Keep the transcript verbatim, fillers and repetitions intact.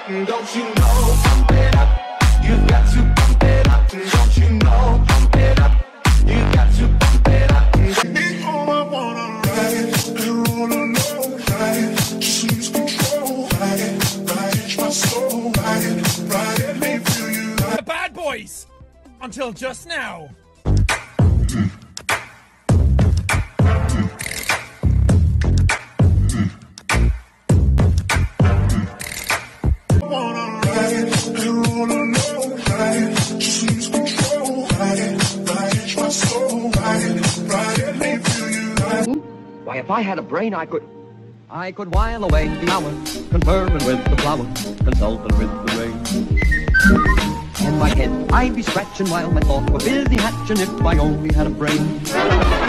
Don't you know, pump it up, you got to pump it up. Don't you know, pump it up, you got to pump it up. Baby, all I wanna ride and roll alone, ride, just lose control, ride, ride my soul, ride, ride, let me feel you. The bad boys, until just now. Why, if I had a brain, I could... I could while away the hours, conferring with the flowers, consulting with the rain. In my head, I'd be scratching while my thoughts were busy hatching if I only had a brain.